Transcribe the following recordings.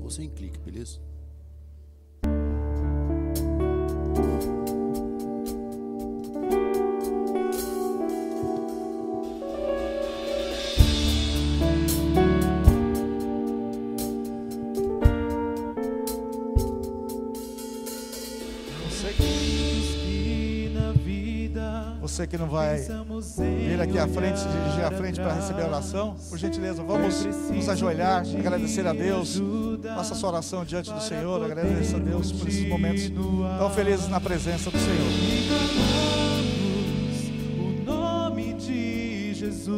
ou sem clique, beleza? Você que não vai vir aqui à frente, se dirigir à frente para receber a oração, por gentileza, vamos nos ajoelhar, agradecer a Deus, faça sua oração diante do Senhor, agradeça a Deus por esses momentos tão felizes na presença do Senhor. O nome de Jesus,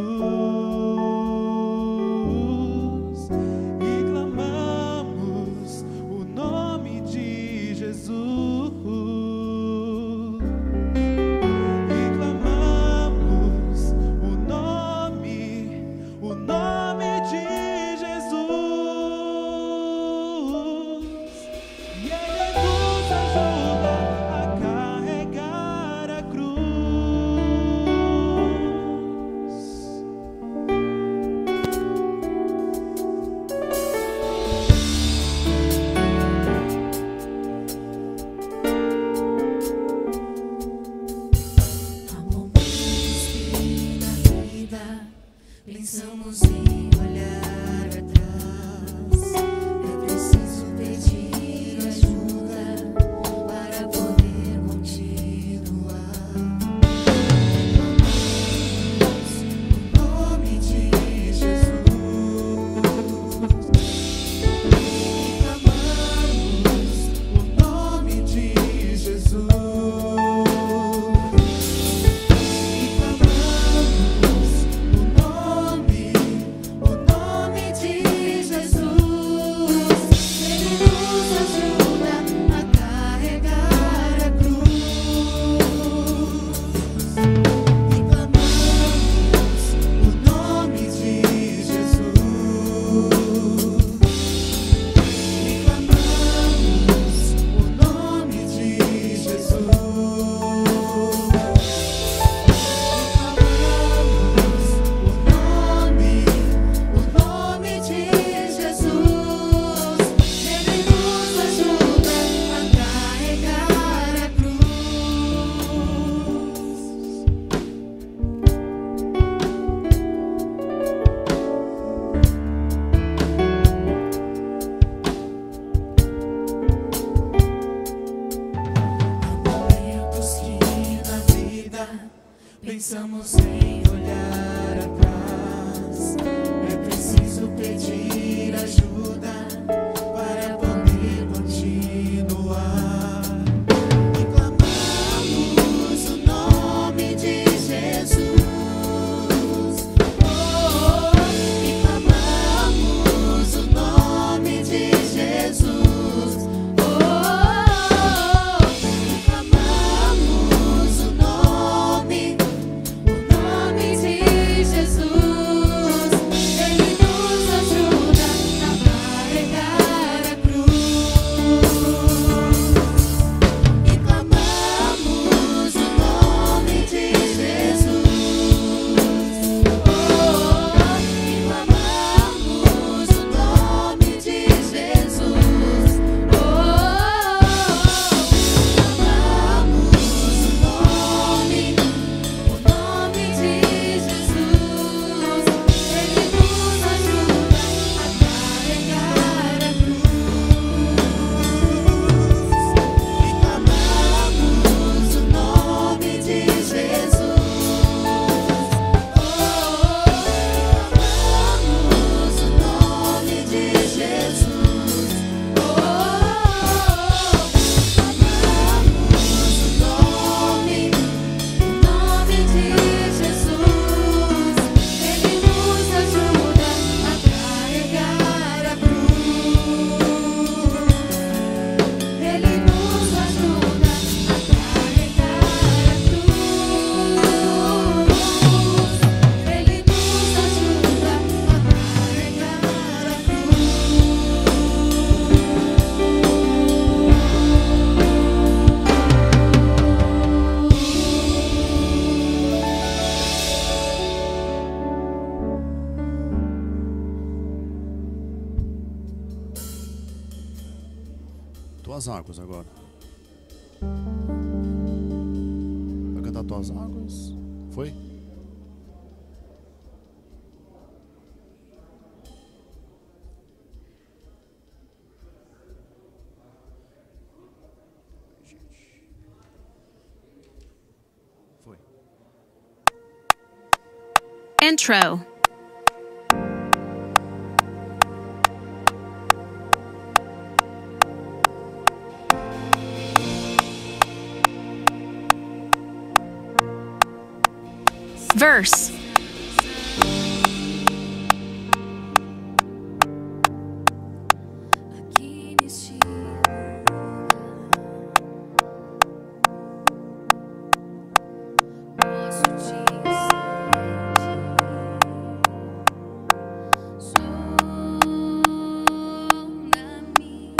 e clamamos o nome de Jesus. Pensamos em olhar atrás, é preciso pedir ajuda para poder continuar. Clamamos o nome de Jesus, e clamamos o nome de Jesus. O nome de Tuas águas agora. Vai cantar tuas águas? Foi? Foi. Intro. Verse. Aqui neste posso dizer sonda-me.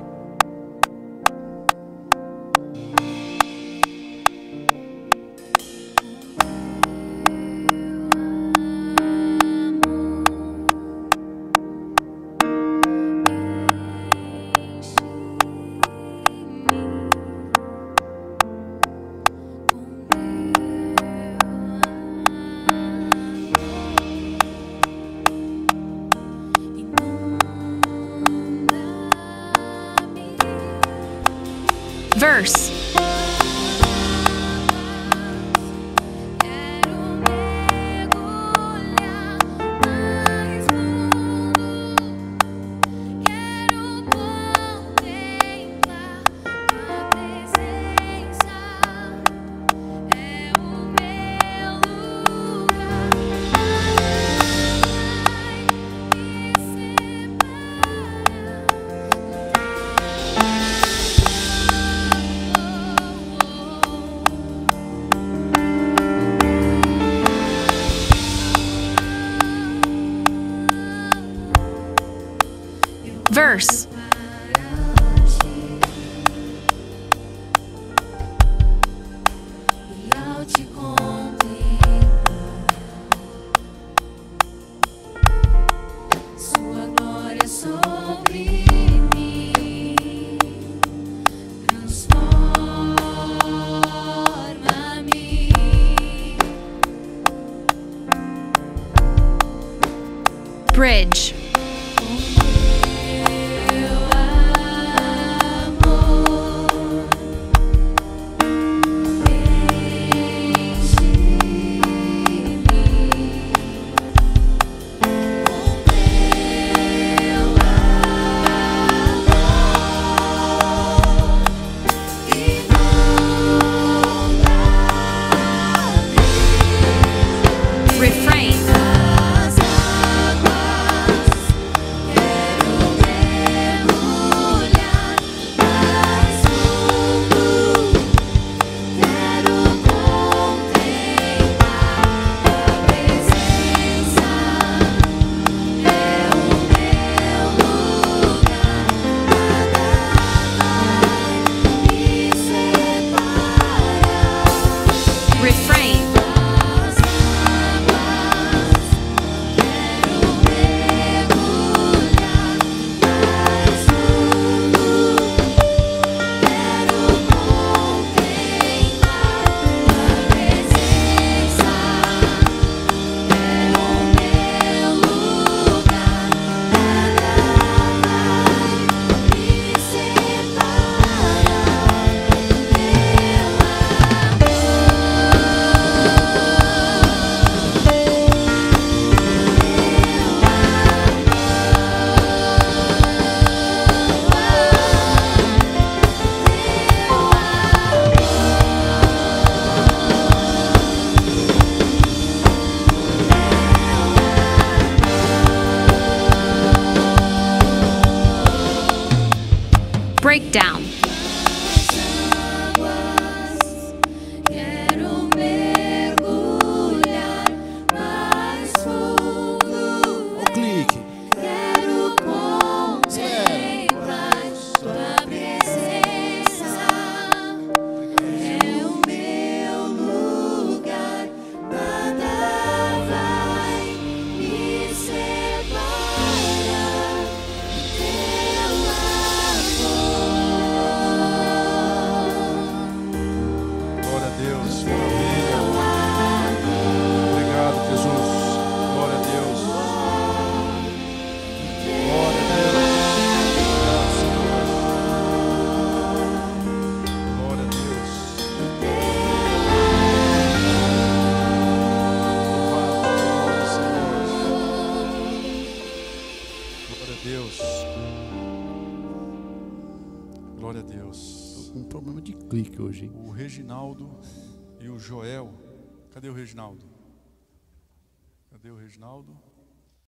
Verse. Quero mergulhar mais fundo, quero contemplar tua presença, é o meu lugar, Verse. e ao te contemplar, sua glória sobre mim transforma-me. Bridge. Refrain. Refrain. Breakdown. Quero mergulhar mais fundo, O clique. quero contemplar tua presença, é o meu lugar, nada vai me separar. Teu amor Glória a Deus. Tô com um problema de clique hoje, hein? O Reginaldo e o Joel. Cadê o Reginaldo? Cadê o Reginaldo?